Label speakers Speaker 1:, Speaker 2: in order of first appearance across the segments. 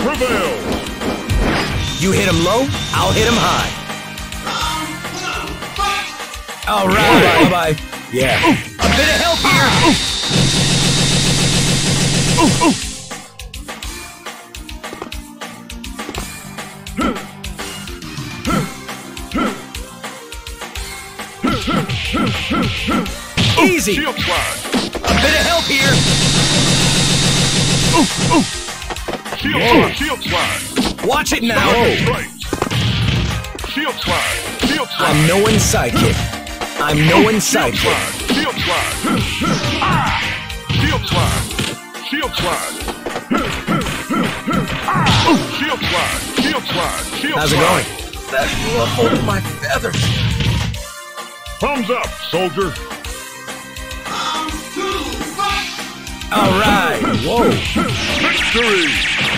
Speaker 1: prevails.
Speaker 2: You hit him low, I'll hit him high. All right. Bye-bye. Yeah. A bit of help here. Easy.
Speaker 1: Shield slide.
Speaker 2: A bit of help here.
Speaker 1: Shield slide. Shield slide.
Speaker 2: Watch it now.
Speaker 1: Shield slide. Shield slide.
Speaker 2: I'm no one's sidekick. I'm no one's sidekick.
Speaker 1: Shield slide. Shield slide. Shield slide. Shield slide. Shield slide. Shield
Speaker 2: How's it
Speaker 1: slide.
Speaker 2: going? That ruffled my feathers.
Speaker 1: Thumbs up, soldier.
Speaker 2: All right. Whoa.
Speaker 1: Victory.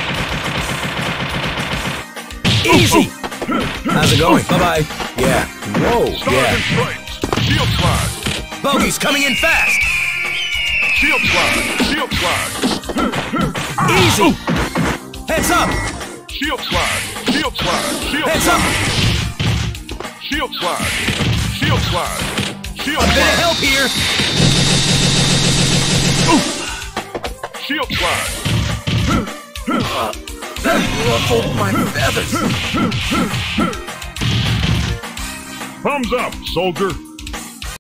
Speaker 2: Easy. How's it going? Bye-bye. Yeah. Whoa.
Speaker 1: Stars
Speaker 2: Yeah.
Speaker 1: and stripes. Shield slide.
Speaker 2: Bogey's coming in fast.
Speaker 1: Shield slide. Shield slide.
Speaker 2: Easy. Heads up.
Speaker 1: Shield slide. Shield slide. Shield
Speaker 2: Heads
Speaker 1: slide.
Speaker 2: up.
Speaker 1: Shield slide. Shield slide. Shield
Speaker 2: A bit of
Speaker 1: slide.
Speaker 2: help here.
Speaker 1: Shield slide.
Speaker 2: That ruffled my feathers.
Speaker 1: Thumbs up, soldier.